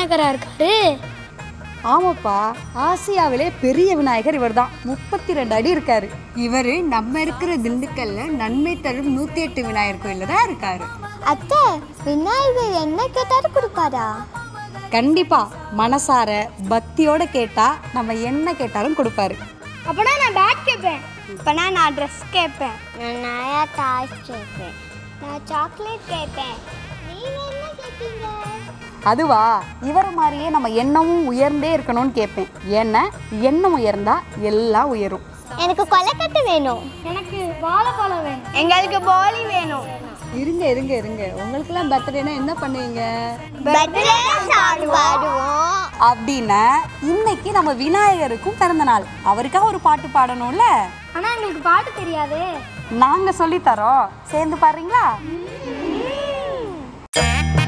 விநாயகரா இருக்காரு? ஆமாப்பா, ஆசியாவிலே பெரிய விநாயகர் இவர் தான். 32 அடி இருக்காரு. இவர் நம்ம இருக்கிற திண்டுக்கல்ல நன்மை தரும் 108 விநாயகர் கோயில்ல தான் இருக்காரு. அத்தை, விநாயகர் என்ன கேட்டாலும் கொடுப்பாரா? கண்டிப்பா, மனசார பக்தியோட கேட்டா நம்ம என்ன கேட்டாலும் கொடுப்பாரு. அப்பனா நான் பேட் கேட்பேன். அப்பனா நான் ட்ரெஸ் கேட்பேன். நான் நிறையா டாய்ஸ் கேட்பேன். நான் சாக்லேட் கேட்பேன். நீங்க என்ன கேட்பீங்க? அதுவா, இவரை மாதிரியே நம்ம எண்ணமும் உயர்ந்தே இருக்கணும்னு கேட்பேன். ஏன்னா எண்ணம் உயர்ந்தா எல்லாம் உயரும். எனக்கு கொலைக்கட்டு வேணும். எனக்கு வாழைப்பழம் வேணும். எங்களுக்கு போலி வேணும். இருங்க இருங்க இருங்க, உங்களுக்கெல்லாம் பர்த்டேனா என்ன பண்ணுவீங்க? பர்த்டே சாங் பாடுவோம். அப்படின்னா இன்னைக்கு நம்ம விநாயகருக்கும் பிறந்த நாள். அவருக்காக ஒரு பாட்டு பாடணும்ல. ஆனா எங்களுக்கு பாட்டு தெரியாதே. நாங்க சொல்லி தரோம், சேர்ந்து பாடுறீங்களா?